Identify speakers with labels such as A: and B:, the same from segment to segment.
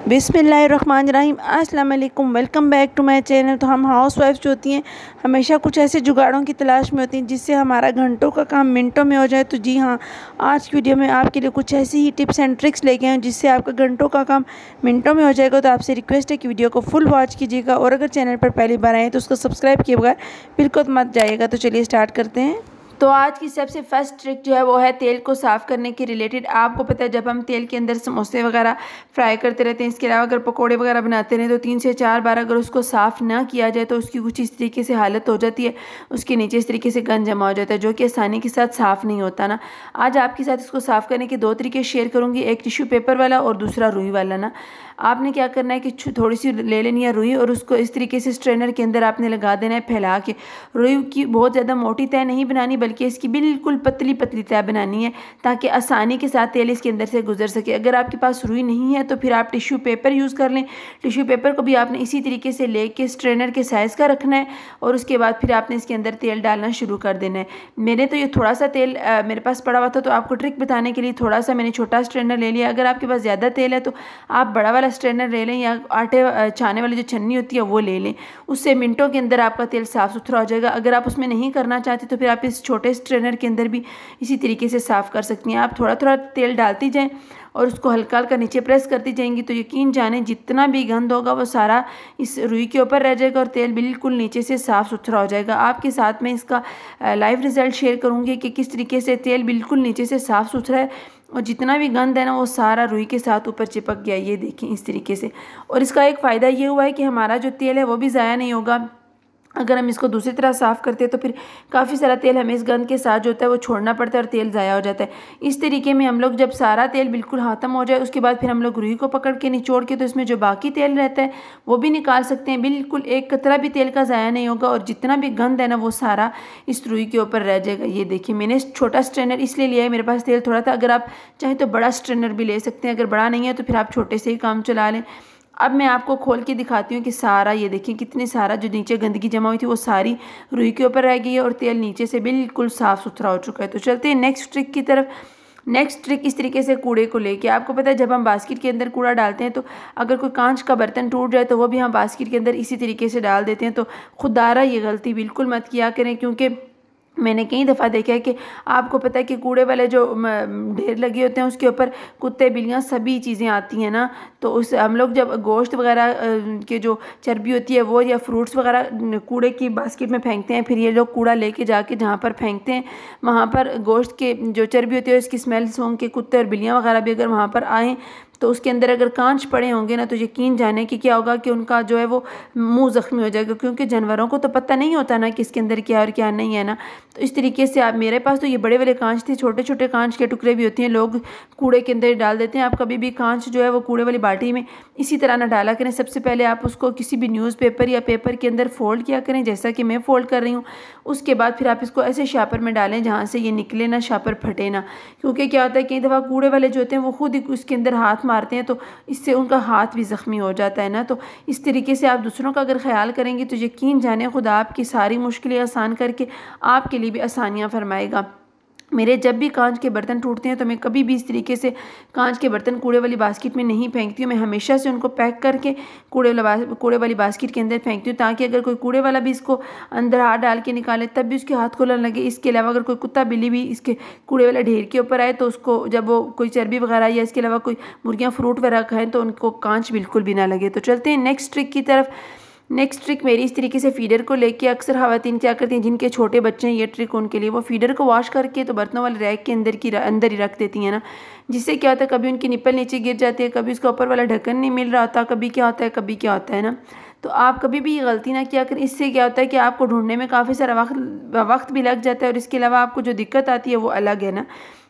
A: बिस्मिल्लाहिर्रहमानिर्रहीम। अस्सलाम वालेकुम, welcome back to my channel. तो हम हाउस वाइफ जो होती हैं हमेशा कुछ ऐसे जुगाड़ों की तलाश में होती हैं जिससे हमारा घंटों का काम मिनटों में हो जाए। तो जी हाँ, आज की वीडियो में आपके लिए कुछ ऐसी ही टिप्स एंड ट्रिक्स लेके आए जिससे आपका घंटों का काम मिनटों में हो जाएगा। तो आपसे रिक्वेस्ट है कि वीडियो को फुल वॉच कीजिएगा और अगर चैनल पर पहली बार आए तो उसको सब्सक्राइब किए बगैर बिल्कुल मत जाइएगा। तो चलिए स्टार्ट करते हैं। तो आज की सबसे फर्स्ट ट्रिक जो है वो है तेल को साफ़ करने के रिलेटेड। आपको पता है जब हम तेल के अंदर समोसे वगैरह फ्राई करते रहते हैं, इसके अलावा अगर पकोड़े वगैरह बनाते रहें तो 3 से 4 बार अगर उसको साफ़ ना किया जाए तो उसकी कुछ इस तरीके से हालत हो जाती है, उसके नीचे इस तरीके से गंद जमा हो जाता है जो कि आसानी के साथ साफ़ नहीं होता ना। आज आपके साथ इसको साफ़ करने के 2 तरीके शेयर करूँगी, एक टिश्यू पेपर वाला और दूसरा रुई वाला ना। आपने क्या करना है कि थोड़ी सी ले लेनी है रुई और उसको इस तरीके से स्ट्रेनर के अंदर आपने लगा देना है फैला के। रुई की बहुत ज़्यादा मोटी तय नहीं बनानी बल्कि इसकी बिल्कुल पतली पतली तय बनानी है ताकि आसानी के साथ तेल इसके अंदर से गुजर सके। अगर आपके पास रुई नहीं है तो फिर आप टिश्यू पेपर यूज़ कर लें। टिश्यू पेपर को भी आपने इसी तरीके से लेके स्ट्रेनर के साइज़ का रखना है और उसके बाद फिर आपने इसके अंदर तेल डालना शुरू कर देना है। मैंने तो ये थोड़ा सा तेल मेरे पास पड़ा हुआ था तो आपको ट्रिक बताने के लिए थोड़ा सा मैंने छोटा स्ट्रेनर ले लिया। अगर आपके पास ज़्यादा तेल है तो आप बड़ा वाला स्ट्रेनर ले लें या आटे छाने वाली जो छन्नी होती है वो ले लें। उससे मिनटों के अंदर आपका तेल साफ़ सुथरा हो जाएगा। अगर आप उसमें नहीं करना चाहते तो फिर आप इस छोटे स्ट्रेनर के अंदर भी इसी तरीके से साफ़ कर सकती हैं। आप थोड़ा थोड़ा तेल डालती जाएं और उसको हल्का हल्का नीचे प्रेस करती जाएंगी तो यकीन जाने जितना भी गंद होगा वो सारा इस रुई के ऊपर रह जाएगा और तेल बिल्कुल नीचे से साफ़ सुथरा हो जाएगा। आपके साथ में इसका लाइव रिज़ल्ट शेयर करूँगी कि किस तरीके से तेल बिल्कुल नीचे से साफ़ सुथरा है और जितना भी गंद है ना वो सारा रुई के साथ ऊपर चिपक गया। ये देखें इस तरीके से। और इसका एक फ़ायदा ये हुआ है कि हमारा जो तेल है वो भी ज़ाया नहीं होगा। अगर हम इसको दूसरी तरह साफ़ करते हैं तो फिर काफ़ी सारा तेल हमें इस गंद के साथ जो होता है वो छोड़ना पड़ता है और तेल ज़ाया हो जाता है। इस तरीके में हम लोग जब सारा तेल बिल्कुल ख़त्म हो जाए उसके बाद फिर हम लोग रुई को पकड़ के निचोड़ के तो इसमें जो बाकी तेल रहता है वो भी निकाल सकते हैं। बिल्कुल एक कतरा भी तेल का ज़ाया नहीं होगा और जितना भी गंद है ना वो सारा इस रुई के ऊपर रह जाएगा। ये देखिए मैंने छोटा स्ट्रेनर इसलिए लिया है, मेरे पास तेल थोड़ा था। अगर आप चाहें तो बड़ा स्ट्रेनर भी ले सकते हैं, अगर बड़ा नहीं है तो फिर आप छोटे से ही काम चला लें। अब मैं आपको खोल के दिखाती हूँ कि सारा ये देखिए कितने सारा जो नीचे गंदगी जमा हुई थी वो सारी रुई के ऊपर रह गई है और तेल नीचे से बिल्कुल साफ़ सुथरा हो चुका है। तो चलते हैं नेक्स्ट ट्रिक की तरफ। नेक्स्ट ट्रिक इस तरीके से कूड़े को लेके, आपको पता है जब हम बास्केट के अंदर कूड़ा डालते हैं तो अगर कोई कांच का बर्तन टूट जाए तो वो भी हम बास्केट के अंदर इसी तरीके से डाल देते हैं। तो खुदारा ये गलती बिल्कुल मत किया करें क्योंकि मैंने कई दफ़ा देखा है कि आपको पता है कि कूड़े वाले जो ढेर लगे होते हैं उसके ऊपर कुत्ते बिल्लियाँ सभी चीज़ें आती हैं ना। तो उस हम लोग जब गोश्त वगैरह के जो चर्बी होती है वो या फ्रूट्स वगैरह कूड़े की बास्केट में फेंकते हैं, फिर ये लोग कूड़ा लेके जाके जहाँ पर फेंकते हैं वहाँ पर गोश्त के जो चर्बी होती है उसकी स्मेल सूंघ के कुत्ते और बिल्लियाँ वगैरह भी अगर वहाँ पर आएँ तो उसके अंदर अगर कांच पड़े होंगे ना तो यकीन जाने कि क्या होगा कि उनका जो है वो मुंह ज़ख्मी हो जाएगा क्योंकि जानवरों को तो पता नहीं होता ना कि इसके अंदर क्या और क्या नहीं है ना। तो इस तरीके से आप, मेरे पास तो ये बड़े वाले कांच थे, छोटे छोटे कांच के टुकड़े भी होते हैं लोग कूड़े के अंदर डाल देते हैं। आप कभी भी कांच जो है वो कूड़े वाली बाल्टी में इसी तरह ना डाला करें। सबसे पहले आप उसको किसी भी न्यूज़पेपर या पेपर के अंदर फोल्ड किया करें जैसा कि मैं फोल्ड कर रही हूँ। उसके बाद फिर आप इसको ऐसे शापर में डालें जहाँ से ये निकले ना, शापर फटे ना। क्योंकि क्या होता है कई दफ़ा कूड़े वाले जो होते हैं वो खुद ही उसके अंदर हाथ मारते हैं तो इससे उनका हाथ भी ज़ख्मी हो जाता है ना। तो इस तरीके से आप दूसरों का अगर ख्याल करेंगे तो यकीन जाने खुदा आपकी सारी मुश्किलें आसान करके आपके लिए भी आसानियाँ फरमाएगा। मेरे जब भी कांच के बर्तन टूटते हैं तो मैं कभी भी इस तरीके से कांच के बर्तन कूड़े वाली बास्केट में नहीं फेंकती हूँ। मैं हमेशा से उनको पैक करके कूड़े वाली बास्केट के अंदर फेंकती हूँ ताकि अगर कोई कूड़े वाला भी इसको अंदर हाथ डाल के निकाले तब भी उसके हाथ खुलने लगे। इसके अलावा अगर कोई कुत्ता बिल्ली भी इसके कूड़े वाला ढेर के ऊपर आए तो उसको जब वो कोई चर्बी वगैरह या इसके अलावा कोई मुर्गियाँ फ्रूट वगैरह खाएँ तो उनको कांच बिल्कुल भी ना लगे। तो चलते हैं नेक्स्ट ट्रिक की तरफ। नेक्स्ट ट्रिक मेरी इस तरीके से फीडर को लेके अक्सर ख़वातीन क्या करती हैं जिनके छोटे बच्चे हैं, ये ट्रिक उनके लिए, वो फीडर को वॉश करके तो बर्तनों वाले रैक के अंदर ही रख देती हैं ना। जिससे क्या होता है कभी उनकी निप्पल नीचे गिर जाती है, कभी उसका ऊपर वाला ढक्कन नहीं मिल रहा होता, कभी क्या होता है कभी क्या होता है ना। तो आप कभी भी ये गलती ना किया करें। इससे क्या होता है कि आपको ढूंढने में काफ़ी सारा वक्त भी लग जाता है और इसके अलावा आपको जो दिक्कत आती है वो अलग है ना।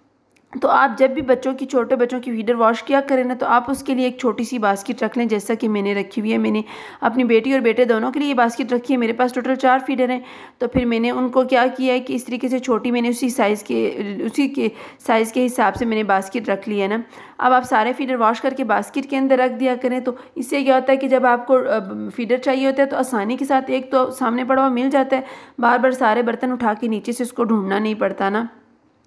A: तो आप जब भी छोटे बच्चों की फीडर वॉश किया करें ना तो आप उसके लिए एक छोटी सी बास्केट रख लें जैसा कि मैंने रखी हुई है। मैंने अपनी बेटी और बेटे दोनों के लिए ये बास्केट रखी है। मेरे पास टोटल 4 फीडर हैं। तो फिर मैंने उनको क्या किया है कि इस तरीके से छोटी मैंने उसी के साइज़ के हिसाब से मैंने बास्केट रख ली है ना। अब आप सारे फीडर वॉश करके बास्केट के अंदर रख दिया करें तो इससे क्या होता है कि जब आपको फीडर चाहिए होता है तो आसानी के साथ एक तो सामने पड़ा हुआ मिल जाता है, बार बार सारे बर्तन उठा के नीचे से उसको ढूंढना नहीं पड़ता ना।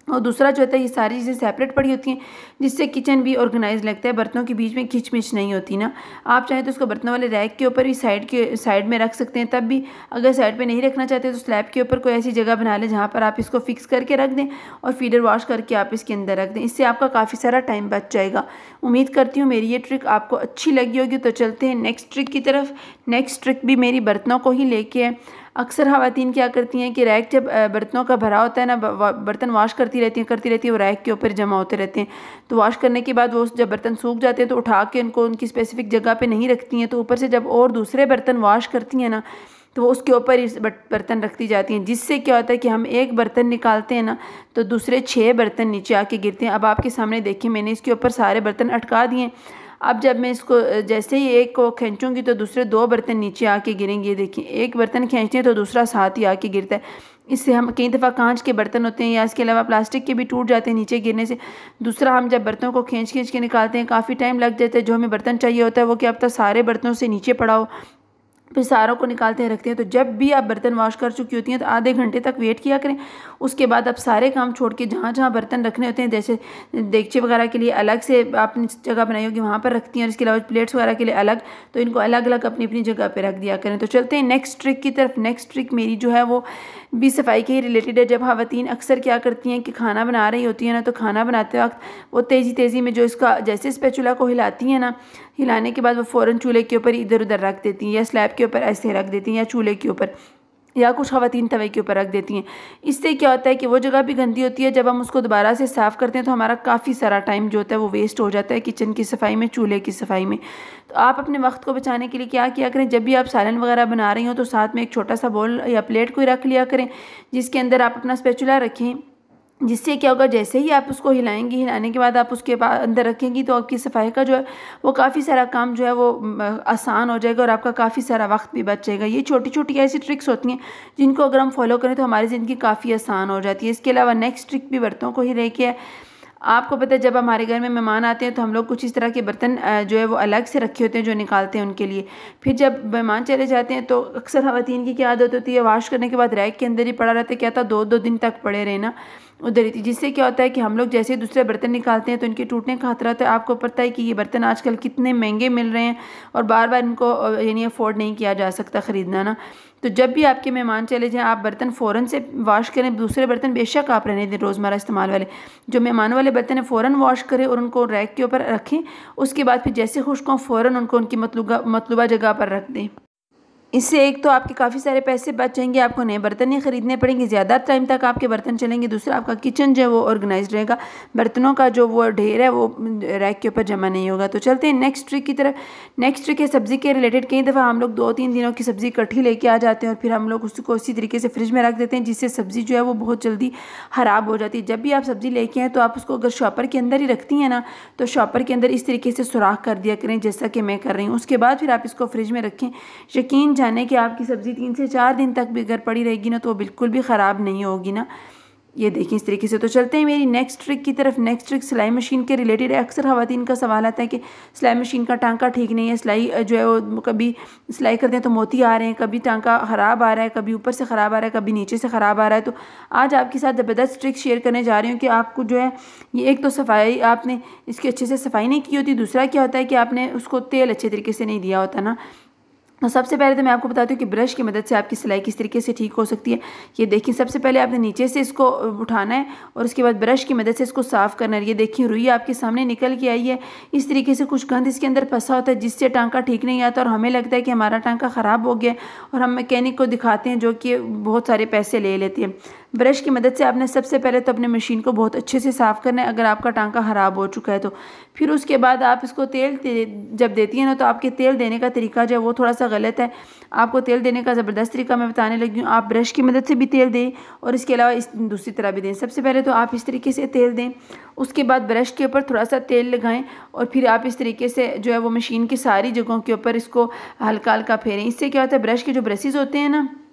A: और दूसरा जो होता है ये सारी चीज़ें सेपरेट पड़ी होती हैं, जिससे किचन भी ऑर्गेनाइज लगता है, बर्तनों के बीच में खिंच नहीं होती ना। आप चाहें तो उसको बर्तनों वाले रैक के ऊपर भी साइड में रख सकते हैं। तब भी अगर साइड पे नहीं रखना चाहते तो स्लैब के ऊपर कोई ऐसी जगह बना लें जहाँ पर आप इसको फिक्स करके रख दें और फीडर वॉश करके आप इसके अंदर रख दें। इससे आपका काफ़ी सारा टाइम बच जाएगा। उम्मीद करती हूँ मेरी ये ट्रिक आपको अच्छी लगी होगी। तो चलते हैं नेक्स्ट ट्रिक की तरफ। नेक्स्ट ट्रिक भी मेरी बर्तनों को ही लेके है। अक्सर ख़वातीन क्या करती हैं कि रैक जब बर्तनों का भरा होता है ना, बर्तन वॉश करती रहती हैं वो रैक के ऊपर जमा होते रहते हैं। तो वॉश करने के बाद वो जब बर्तन सूख जाते हैं तो उठा के उनको उनकी स्पेसिफिक जगह पे नहीं रखती हैं। तो ऊपर से जब और दूसरे बर्तन वॉश करती हैं ना, तो वो उसके ऊपर ही बर्तन रखती जाती हैं, जिससे क्या होता है कि हम एक बर्तन निकालते हैं ना तो दूसरे 6 बर्तन नीचे आके गिरते हैं। अब आपके सामने देखिए मैंने इसके ऊपर सारे बर्तन अटका दिए। अब जब मैं इसको जैसे ही एक को खींचूंगी तो दूसरे 2 बर्तन नीचे आके गिरेंगे। देखिए एक बर्तन खींचते हैं तो दूसरा साथ ही आके गिरता है। इससे हम कई दफ़ा कांच के बर्तन होते हैं या इसके अलावा प्लास्टिक के भी टूट जाते हैं नीचे गिरने से। दूसरा हम जब बर्तनों को खींच के निकालते हैं काफ़ी टाइम लग जाता है। जो हमें बर्तन चाहिए होता है वो क्या पता सारे बर्तनों से नीचे पड़ा हो, फिर सारों को निकालते हैं रखते हैं। तो जब भी आप बर्तन वॉश कर चुकी होती हैं तो आधे घंटे तक वेट किया करें। उसके बाद आप सारे काम छोड़ के जहाँ जहाँ बर्तन रखने होते हैं, जैसे देगचे वगैरह के लिए अलग से आपने जगह बनाई होगी वहाँ पर रखती हैं और इसके अलावा प्लेट्स वगैरह के लिए अलग, तो इनको अलग अलग अपनी अपनी जगह पर रख दिया करें। तो चलते हैं नेक्स्ट ट्रिक की तरफ। नेक्स्ट ट्रिक मेरी जो है वो भी सफाई के ही रिलेटेड है। जब ख़वातीन अक्सर क्या करती हैं कि खाना बना रही होती है ना, तो खाना बनाते वक्त वो तेज़ी में जो इसका जैसे स्पैचुला को हिलाती हैं ना, हिलाने के बाद वो फ़ौरन चूल्हे के ऊपर इधर उधर रख देती हैं या स्लैब के ऊपर ऐसे रख देती हैं या चूल्हे के ऊपर या कुछ ख़वातीन तवे के ऊपर रख देती हैं। इससे क्या होता है कि वो जगह भी गंदी होती है। जब हम उसको दोबारा से साफ़ करते हैं तो हमारा काफ़ी सारा टाइम जो होता है वो वेस्ट हो जाता है किचन की सफाई में, चूल्हे की सफाई में। तो आप अपने वक्त को बचाने के लिए क्या किया करें, जब भी आप सालन वगैरह बना रही हो तो साथ में एक छोटा सा बोल या प्लेट कोई रख लिया करें जिसके अंदर आप अपना स्पैचुला रखें। जिससे क्या होगा, जैसे ही आप उसको हिलाएंगी, हिलाने के बाद आप उसके अंदर रखेंगी तो आपकी सफाई का जो है वो काफ़ी सारा काम जो है वो आसान हो जाएगा और आपका काफ़ी सारा वक्त भी बच जाएगा। ये छोटी छोटी ऐसी ट्रिक्स होती हैं जिनको अगर हम फॉलो करें तो हमारी ज़िंदगी काफ़ी आसान हो जाती है। इसके अलावा नेक्स्ट ट्रिक भी बर्तनों को ही रह के है। आपको पता है जब हमारे घर में मेहमान आते हैं तो हम लोग कुछ इस तरह के बर्तन जो है वो अलग से रखे होते हैं जो निकालते हैं उनके लिए। फिर जब मेहमान चले जाते हैं तो अक्सर ख़वातीन की क्या आदत होती है, वॉश करने के बाद रैक के अंदर ही पड़ा रहता है, क्या था 2-2 दिन तक पड़े रहे ना उधर ही थी। जिससे क्या होता है कि हम लोग जैसे ही दूसरे बर्तन निकालते हैं तो इनके टूटने का खतरा होता है। आपको पता है कि ये बर्तन आजकल कितने महंगे मिल रहे हैं और बार बार इनको यानी अफोर्ड नहीं किया जा सकता ख़रीदना ना। तो जब भी आपके मेहमान चले जाएं आप बर्तन फ़ौरन से वॉश करें। दूसरे बर्तन बेशक आप रहने दें, रोज़मर्रा इस्तेमाल वाले जो मेहमानों वाले बर्तन हैं फ़ौरन वॉश करें और उनको रैक के ऊपर रखें। उसके बाद फिर जैसे खुश्क हों फ़ौरन उनको उनकी मतलूबा जगह पर रख दें। इससे एक तो आपके काफ़ी सारे पैसे बच जाएंगे, आपको नए बर्तन नहीं ख़रीदने पड़ेंगे, ज़्यादा टाइम तक आपके बर्तन चलेंगे। दूसरा आपका किचन जो है वो ऑर्गेनाइज रहेगा, बर्तनों का जो वो ढेर है वो रैक के ऊपर जमा नहीं होगा। तो चलते हैं नेक्स्ट ट्रिक की तरफ। नेक्स्ट ट्रिक है सब्ज़ी के रिलेटेड। कई दफ़ा हम लोग 2-3 दिनों की सब्ज़ी इकट्ठी लेके आ जाते हैं और फिर हम लोग उसको उसी तरीके से फ्रिज में रख देते हैं जिससे सब्ज़ी जो है वो बहुत जल्दी ख़राब हो जाती है। जब भी आप सब्ज़ी लेके आएँ तो आप उसको अगर शॉपर के अंदर ही रखती हैं ना तो शॉपर के अंदर इस तरीके से सुराख कर दिया करें जैसा कि मैं कर रही हूँ। उसके बाद फिर आप इसको फ्रिज में रखें। यकीन जाने कि आपकी सब्ज़ी 3 से 4 दिन तक भी अगर पड़ी रहेगी ना तो वो बिल्कुल भी ख़राब नहीं होगी ना। ये देखिए इस तरीके से। तो चलते हैं मेरी नेक्स्ट ट्रिक की तरफ। नेक्स्ट ट्रिक सिलाई मशीन के रिलेटेड है। अक्सर ख़वातीन का सवाल आता है कि सिलाई मशीन का टांका ठीक नहीं है, सिलाई जो है वो कभी सिलाई करते हैं तो मोती आ रहे हैं, कभी टांका ख़राब आ रहा है, कभी ऊपर से ख़राब आ रहा है, कभी नीचे से ख़राब आ रहा है। तो आज आपके साथ ज़बरदस्त ट्रिक शेयर करने जा रही हूँ कि आपको जो है ये एक तो सफाई आपने इसकी अच्छे से सफाई नहीं की होती, दूसरा क्या होता है कि आपने उसको तेल अच्छे तरीके से नहीं दिया होता ना। तो सबसे पहले तो मैं आपको बताती हूँ कि ब्रश की मदद से आपकी सिलाई किस तरीके से ठीक हो सकती है। ये देखिए सबसे पहले आपने नीचे से इसको उठाना है और उसके बाद ब्रश की मदद से इसको साफ़ करना है। ये देखिए रुई आपके सामने निकल के आई है। इस तरीके से कुछ गंद इसके अंदर फंसा होता है जिससे टांका ठीक नहीं आता और हमें लगता है कि हमारा टांका ख़राब हो गया और हम मैकेनिक को दिखाते हैं जो कि बहुत सारे पैसे ले लेते हैं। ब्रश की मदद से आपने सबसे पहले तो अपने मशीन को बहुत अच्छे से साफ़ करना है अगर आपका टांका ख़राब हो चुका है तो। फिर उसके बाद आप इसको तेल जब देती हैं ना तो आपके तेल देने का तरीका जो है वो थोड़ा सा गलत है। आपको तेल देने का ज़बरदस्त तरीका मैं बताने लगी हूँ। आप ब्रश की मदद से भी तेल दें और इसके अलावा इस दूसरी तरह भी दें। सबसे पहले तो आप इस तरीके से तेल दें, उसके बाद ब्रश के ऊपर थोड़ा सा तेल लगाएं और फिर आप इस तरीके से जो है वो मशीन की सारी जगहों के ऊपर इसको हल्का हल्का फेरें। इससे क्या होता है ब्रश के जो ब्रशेज़ होते हैं ना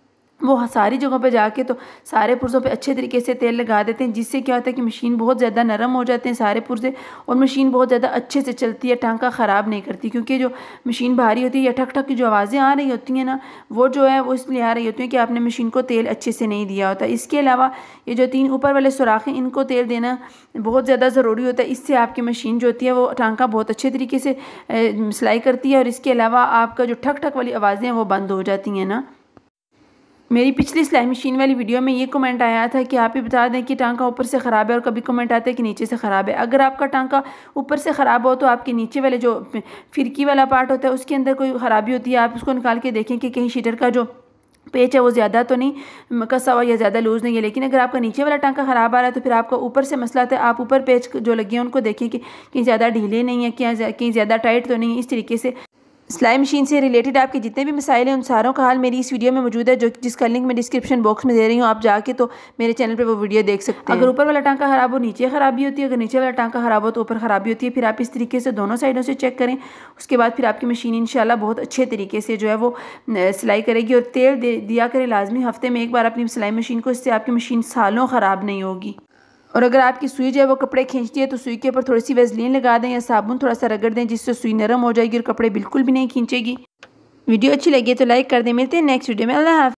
A: वो सारी जगहों पे जाके तो सारे पुर्ज़ों पे अच्छे तरीके से तेल लगा देते हैं, जिससे क्या होता है कि मशीन बहुत ज़्यादा नरम हो जाते हैं सारे पुर्ज़े, और मशीन बहुत ज़्यादा अच्छे से चलती है, टांका ख़राब नहीं करती। क्योंकि जो मशीन भारी होती है या ठक ठक की जो आवाज़ें आ रही होती हैं ना, वो जो है वो इसलिए आ रही होती हैं कि आपने मशीन को तेल अच्छे से नहीं दिया होता। इसके अलावा ये जो 3 ऊपर वाले सुराख हैं, इनको तेल देना बहुत ज़्यादा ज़रूरी होता है। इससे आपकी मशीन जो होती है वो टांका बहुत अच्छे तरीके से सिलाई करती है, और इसके अलावा आपका जो ठक ठक वाली आवाज़ें हैं वो बंद हो जाती हैं ना। मेरी पिछली सिलाई मशीन वाली वीडियो में ये कमेंट आया था कि आप ही बता दें कि टांका ऊपर से ख़राब है, और कभी कमेंट आता है कि नीचे से ख़राब है। अगर आपका टांका ऊपर से ख़राब हो तो आपके नीचे वाले जो फिरकी वाला पार्ट होता है उसके अंदर कोई ख़राबी होती है, आप उसको निकाल के देखें कि कहीं शीटर का जो पेच है वो ज़्यादा तो नहीं कसा हुआ या ज़्यादा लूज़ नहीं है। लेकिन अगर आपका नीचे वाला टांका ख़राब आ रहा है तो फिर आपका ऊपर से मसला आता है। आप ऊपर पेच जो लगे हैं उनको देखें कि कहीं ज़्यादा ढीले नहीं है, कहीं ज़्यादा टाइट तो नहीं है। इस तरीके से सिलाई मशीन से रिलेटेड आपके जितने भी मसाइल हैं उन सारों का हल मेरी इस वीडियो में मौजूद है, जिसका लिंक मैं डिस्क्रिप्शन बॉक्स में दे रही हूँ। आप जाके तो मेरे चैनल पे वो वीडियो देख सकते हैं। अगर ऊपर वाला टांका ख़राब हो नीचे ख़राबी होती है, अगर नीचे वाला टांका ख़राब हो तो ऊपर ख़राबी होती है। फिर आप इस तरीके से दोनों साइडों से चेक करें, उसके बाद फिर आपकी मशीन इंशाल्लाह बहुत अच्छे तरीके से जो है वो सिलाई करेगी। और तेल दिया करें लाजमी, हफ्ते में एक बार अपनी सिलाई मशीन को, इससे आपकी मशीन सालों ख़राब नहीं होगी। और अगर आपकी सुई जो है वो कपड़े खींचती है तो सुई के ऊपर थोड़ी सी वैसलीन लगा दें या साबुन थोड़ा सा रगड़ दें, जिससे सुई नरम हो जाएगी और कपड़े बिल्कुल भी नहीं खींचेगी। वीडियो अच्छी लगी तो लाइक कर दें। मिलते हैं नेक्स्ट वीडियो में। अल्लाह हाफ़िज़।